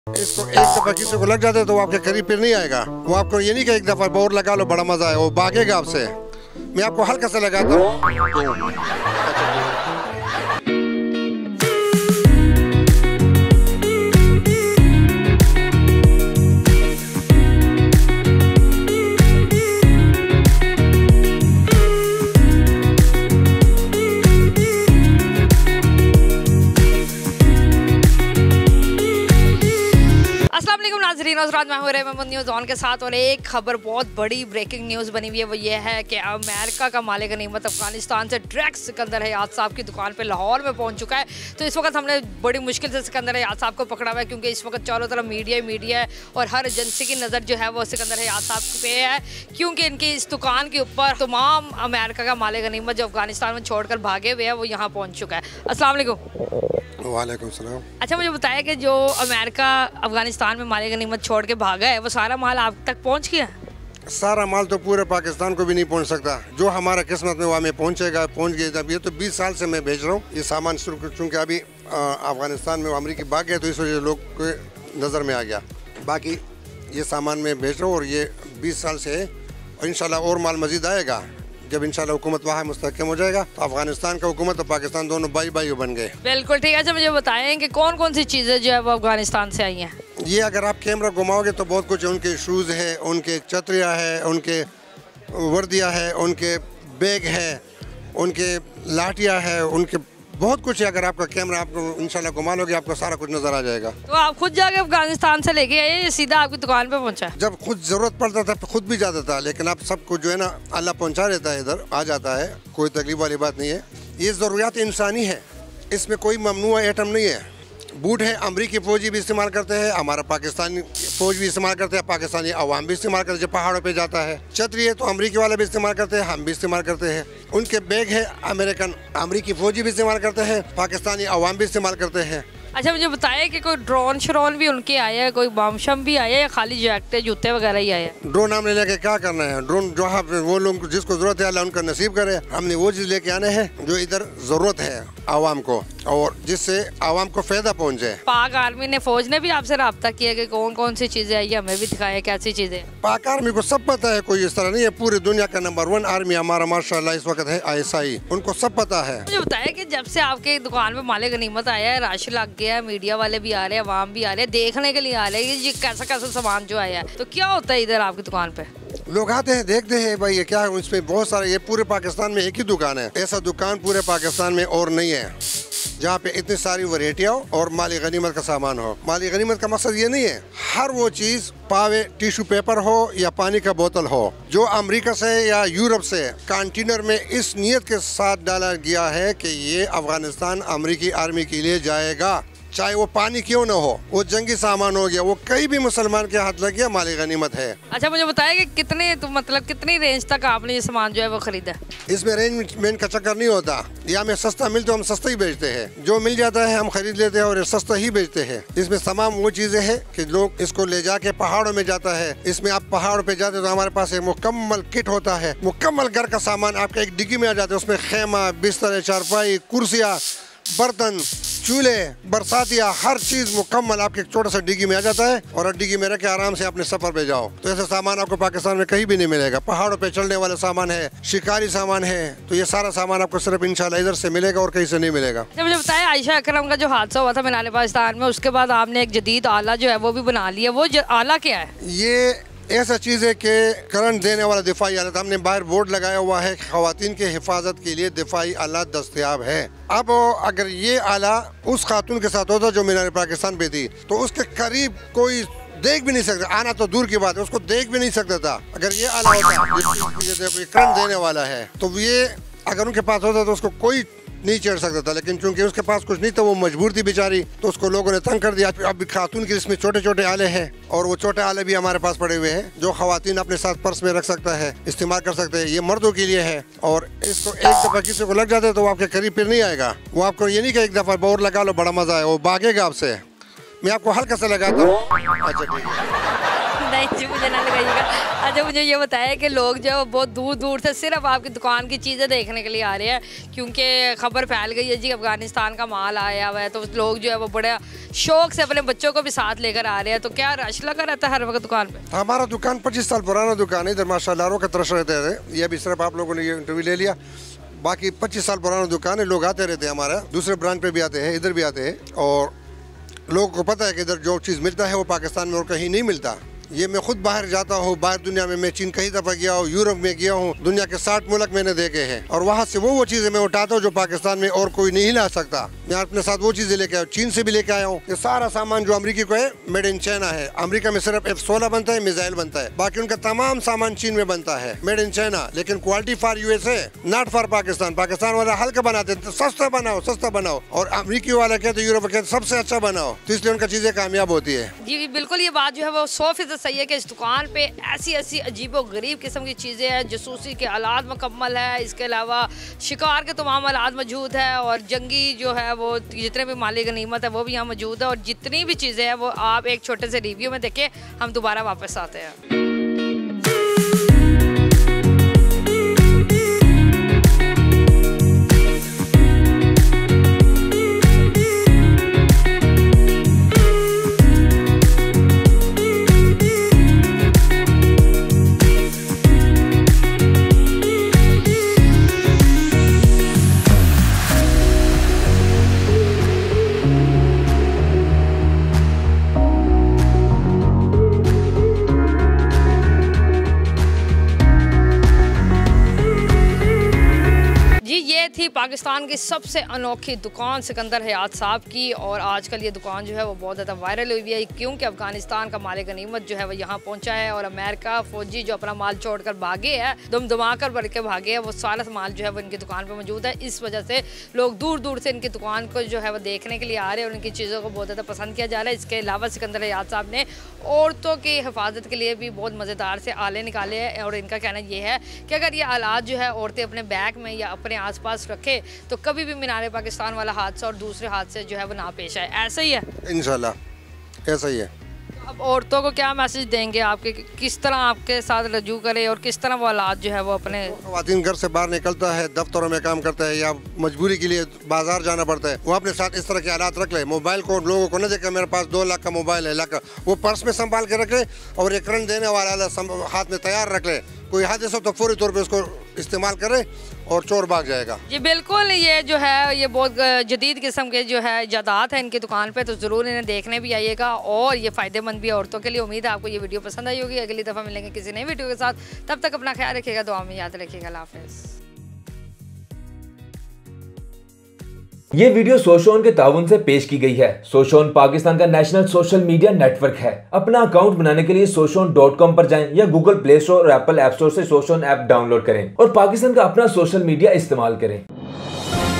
इसको एक दफा किसी को लग जाता है तो वो आपके करीब फिर नहीं आएगा। वो आपको ये नहीं कि एक दफा बोर लगा लो बड़ा मजा है, वो भागेगा आपसे। मैं आपको हल्का सा लगाता हूँ। मैं हूं रहमान न्यूज़ ऑन के साथ और एक खबर बहुत बड़ी ब्रेकिंग न्यूज़ बनी हुई है। वो ये है कि अमेरिका का मालिक गनीमत अफगानिस्तान से डायरेक्ट सिकंदर हयात साहब की दुकान पे लाहौर में पहुंच चुका है। तो इस वक्त हमने बड़ी मुश्किल से सिकंदर हयात साहब को पकड़ा हुआ है, क्योंकि इस वक्त चारों तरफ मीडिया है और हर एजेंसी की नज़र जो है वो सिकंदर हयात साहब पे है, क्योंकि इनकी इस दुकान के ऊपर तमाम अमेरिका का मालिक गनीमत जो अफगानिस्तान में छोड़कर भागे हुए हैं वो यहाँ पहुँच चुका है। अस्सलाम वालेकुम। वालेकुम सलाम। अच्छा, मुझे बताया कि जो अमेरिका अफगानिस्तान में मालिक गनीमत छोड़ के भागा है वो सारा माल आप तक पहुंच गया? सारा माल तो पूरे पाकिस्तान को भी नहीं पहुंच सकता। जो हमारा किस्मत में वो हमें पहुंचेगा, पहुंच गया। जब ये तो 20 साल से मैं भेज रहा हूँ ये सामान, चूँकि अभी अफगानिस्तान में अमरीकी भाग गए तो इस वजह से लोग के नज़र में आ गया। बाकी ये सामान मैं भेज रहा हूँ और ये 20 साल से है और इंशाल्लाह और माल मज़ीद आएगा। जब इंशाल्लाह हुकूमत वहाँ मुस्तहकम हो जाएगा तो अफगानिस्तान का हुकूमत और पाकिस्तान दोनों भाई बन गए। बिल्कुल ठीक है। अच्छा, मुझे बताएं कि कौन कौन सी चीज़ें जो है वो अफगानिस्तान से आई हैं? ये अगर आप कैमरा घुमाओगे तो बहुत कुछ है। उनके शूज़ है, उनके छतरियाँ है, उनके वर्दियाँ है, उनके बैग है, उनके लाठियाँ है, उनके बहुत कुछ है। अगर आपका कैमरा आपको इंशाल्लाह घुमा लोगे आपको सारा कुछ नज़र आ जाएगा। तो आप खुद जाके अफगानिस्तान से लेके आए, सीधा आपकी दुकान पे पहुंचा? जब खुद ज़रूरत पड़ता था खुद भी जाता था, लेकिन अब सब कुछ जो है ना अल्लाह पहुंचा देता है, इधर आ जाता है, कोई तकलीफ वाली बात नहीं है। ये ज़रूरियात इंसानी है, इसमें कोई ममनू आइटम नहीं है। बूट है, अमरीकी फ़ौजी भी इस्तेमाल करते हैं, हमारा पाकिस्तानी फ़ौज भी इस्तेमाल करते हैं, पाकिस्तानी अवाम भी इस्तेमाल करते हैं जब पहाड़ों पे जाता है। छतरी है तो अमरीकी वाला भी इस्तेमाल करते हैं, हम भी इस्तेमाल करते हैं। उनके बैग है अमरीकी फ़ौजी भी इस्तेमाल करते हैं, पाकिस्तानी अवाम भी इस्तेमाल करते हैं। अच्छा, मुझे बताया कि कोई ड्रोन श्रोन भी उनके आए हैं, कोई बम शम भी आए हैं या खाली जैकेट जूते वगैरह ही आए हैं? ड्रोन हमने लेके क्या करना है? ड्रोन जो वो लोग जिसको ज़रूरत है अल्लाह उनका नसीब करे। हमने वो चीज़ लेके आने हैं जो इधर ज़रूरत है आवाम को और जिससे आवाम को फ़ायदा पहुँचे। पाक आर्मी ने, फौज ने भी आपसे रब्ता किया कि कौन कौन सी चीज़ें आई, हमें भी दिखाया कैसी चीज़ें? पाक आर्मी को सब पता है, कोई इस तरह नहीं है। पूरी दुनिया का नंबर 1 आर्मी हमारा माशाल्लाह इस वक्त है ISI, उनको सब पता है। मुझे बताया कि जब से आपके दुकान पे मालिक गनीमत आया है, रश लग गया है, मीडिया वाले भी आ रहे हैं, अवाम भी आ रहे हैं, देखने के लिए आ रहे हैं ये कैसा कैसा सामान जो आया है। तो क्या होता है इधर आपकी दुकान पे? लोग आते हैं, देखते हैं भाई ये क्या है। इसमें बहुत सारे, ये पूरे पाकिस्तान में एक ही दुकान है, ऐसा दुकान पूरे पाकिस्तान में और नहीं है जहाँ पे इतनी सारी वैरायटियाँ हो और माली गनीमत का सामान हो। माली गनीमत का मकसद ये नहीं है हर वो चीज़ पावे, टिश्यू पेपर हो या पानी का बोतल हो, जो अमेरिका से या यूरोप से कंटेनर में इस नियत के साथ डाला गया है कि ये अफगानिस्तान अमेरिकी आर्मी के लिए जाएगा, चाहे वो पानी क्यों न हो, वो जंगी सामान हो गया, वो कहीं भी मुसलमान के हाथ लग गया, माली गनीमत है। अच्छा, मुझे बताया कि कितने तो मतलब कितनी रेंज तक आपने ये सामान जो है वो खरीदा? इसमें रेंज में का चक्कर नहीं होता। ये हमें सस्ता मिलता तो हम सस्ता ही बेचते हैं, जो मिल जाता है हम खरीद लेते हैं और ये सस्ता ही बेचते हैं। इसमें तमाम वो चीज़ें हैं कि लोग इसको ले जाके पहाड़ों में जाता है। इसमें आप पहाड़ों पे जाते तो हमारे पास एक मुकम्मल किट होता है, मुकम्मल घर का सामान आपका एक डिग्गी में आ जाता है। उसमें खेमा, बिस्तर, चारपाई, कुर्सियाँ, बर्तन, चूल्हे, बरसातिया, हर चीज़ मुकम्मल आपके एक छोटा सा डिग्गी में आ जाता है और डिग्गी में रख के आराम से अपने सफ़र पे जाओ। तो ऐसा सामान आपको पाकिस्तान में कहीं भी नहीं मिलेगा। पहाड़ों पे चलने वाला सामान है, शिकारी सामान है, तो ये सारा सामान आपको सिर्फ इंशाल्लाह इधर से मिलेगा और कहीं से नहीं मिलेगा। जब मुझे बताया आयशा अकरम का जो हादसा हुआ था मीनार पाकिस्तान में, उसके बाद आपने एक जदीद आला जो है वो भी बना लिया, वो आला क्या है? ये ऐसा चीज़ है कि करंट देने वाला दिफाई आला। हमने बाहर बोर्ड लगाया हुआ है, ख़वातीन के हिफाजत के लिए दिफाई आला दस्तयाब है। अब अगर ये आला उस खातून के साथ होता जो मीनार पाकिस्तान पे थी तो उसके करीब कोई देख भी नहीं सकता, आना तो दूर की बात है, उसको देख भी नहीं सकता था। अगर ये आला होता करंट देने वाला है तो ये अगर उनके पास होता तो उसको कोई नहीं चढ़ सकता था, लेकिन चूंकि उसके पास कुछ नहीं था, वो मजबूर थी बेचारी, तो उसको लोगों ने तंग कर दिया। अब खातून के इसमें छोटे छोटे आले हैं और वो छोटे आले भी हमारे पास पड़े हुए हैं जो खवातीन अपने साथ पर्स में रख सकता है, इस्तेमाल कर सकते हैं। ये मर्दों के लिए है और इसको एक दफ़ा किसी को लग जाता है तो वो आपके करीब फिर नहीं आएगा। वो आपको ये नहीं कि एक दफ़ा बोर लगा लो बड़ा मज़ा है, वो भागेगा आपसे। मैं आपको हल्का सा लगाता हूँ। अच्छा ठीक है। नहीं जी, मुझे ना लगाइएगा। अच्छा मुझे ये बताया कि लोग जो है बहुत दूर दूर से सिर्फ आपकी दुकान की चीज़ें देखने के लिए आ रहे हैं, क्योंकि खबर फैल गई है जी अफगानिस्तान का माल आया हुआ है, तो लोग जो है वो बड़े शौक से अपने बच्चों को भी साथ लेकर आ रहे हैं। तो क्या रश लगा रहता है हर वक्त दुकान पे? हमारा दुकान 25 साल पुराना दुकान है, इधर माशाल्लाह रोज़ का तरस रहते थे। ये भी सिर्फ आप लोगों ने ये इंटरव्यू ले लिया, बाकी 25 साल पुराना दुकान है। लोग आते रहते हैं, हमारा दूसरे ब्रांच पे भी आते हैं, इधर भी आते हैं, और लोगों को पता है कि इधर जो चीज़ मिलता है वो पाकिस्तान में और कहीं नहीं मिलता। ये मैं खुद बाहर जाता हूँ, बाहर दुनिया में, मैं चीन कई दफ़ा गया हूँ, यूरोप में गया हूँ, दुनिया के 60 मुल्क मैंने देखे हैं, और वहाँ से वो चीज़ें मैं उठाता हूँ जो पाकिस्तान में और कोई नहीं ला सकता। मैं अपने साथ वो चीज़ें लेके आया, चीन से भी लेके आया हूँ। ये सारा सामान जो अमेरिकी को है, मेड इन चाइना है। अमेरिका में सिर्फ F-16 बनता है, मिसाइल बनता है, बाकी उनका तमाम सामान चीन में बनता है, मेड इन चाइना, लेकिन quality for USA, not for Pakistan. Pakistan वाला हल्का बनाते, सस्ता बनाओ, सस्ता बनाओ, और अमेरिकी वाला कहते, यूरोप कहते सबसे अच्छा बनाओ, तो इसलिए उनका चीज़ें कामयाब होती है। जी बिल्कुल, ये बात जो है वो 100% सही है कि इस दुकान पे ऐसी ऐसी अजीबो गरीब किस्म की चीज़ें हैं। जसूसी के आलात मुकम्मल है, इसके अलावा शिकार के तमाम आलात मौजूद है, और जंगी जो है वो जितने भी माली गनीमत है वो भी यहाँ मौजूद है, और जितनी भी चीज़ें हैं वो आप एक छोटे से रिव्यू में देखें, हम दोबारा वापस आते हैं। थी पाकिस्तान की सबसे अनोखी दुकान सिकंदर हयात साहब की, और आजकल ये दुकान जो है वो बहुत ज़्यादा वायरल हुई है, क्योंकि अफगानिस्तान का मालिक गनीमत जो है वो यहाँ पहुँचा है, और अमेरिका फौजी जो अपना माल छोड़कर भागे है, दुम धमाकर भर के भागे है, वो सारा माल जो है वो इनकी दुकान पर मौजूद है। इस वजह से लोग दूर दूर से इनकी दुकान को जो है वो देखने के लिए आ रहे हैं, और इनकी चीज़ों को बहुत ज़्यादा पसंद किया जा रहा है। इसके अलावा सिकंदर हयात साहब ने औरतों की हिफाजत के लिए भी बहुत मज़ेदार से आले निकाले हैं, और इनका कहना ये है कि अगर ये आलात जो है औरतें अपने बैग में या अपने आसपास रखे तो कभी भी मीनार पाकिस्तान वाला हादसा और दूसरे हादसे जो है वो ना पेश आए। ऐसा ही है इंशाल्लाह, ऐसा ही है। अब औरतों को क्या मैसेज देंगे आपके, किस तरह आपके साथ रजू करे, और किस तरह वो हालात जो है वो अपने? ख़वातीन घर से बाहर निकलता है, दफ्तरों में काम करता है, या मजबूरी के लिए बाजार जाना पड़ता है, वो अपने साथ इस तरह के हालात रख ले। मोबाइल को लोगों को न देखे मेरे पास 2 लाख का मोबाइल है, लाख, वो पर्स में संभाल के रख ले, और एक करंट देने वाला हाथ में तैयार रख ले। कोई हादसा तो फौरी तौर पे उसको इस्तेमाल करे और चोर भाग जाएगा। जी बिल्कुल, ये जो है ये बहुत जदीद किस्म के जो है इजादात है इनकी दुकान पे, तो ज़रूर इन्हें देखने भी आइएगा, और ये फ़ायदेमंद भी है औरतों के लिए। उम्मीद है आपको ये वीडियो पसंद आई होगी। अगली दफ़ा मिलेंगे किसी नई वीडियो के साथ, तब तक अपना ख्याल रखिएगा, दुआ में याद रखिएगा। अल्लाह हाफ़िज़। ये वीडियो सोशोन के ताउन से पेश की गई है। सोशोन पाकिस्तान का नेशनल सोशल मीडिया नेटवर्क है। अपना अकाउंट बनाने के लिए soshon.com पर जाएं, या गूगल प्ले स्टोर और एप्पल ऐप स्टोर से सोशोन ऐप डाउनलोड करें और पाकिस्तान का अपना सोशल मीडिया इस्तेमाल करें।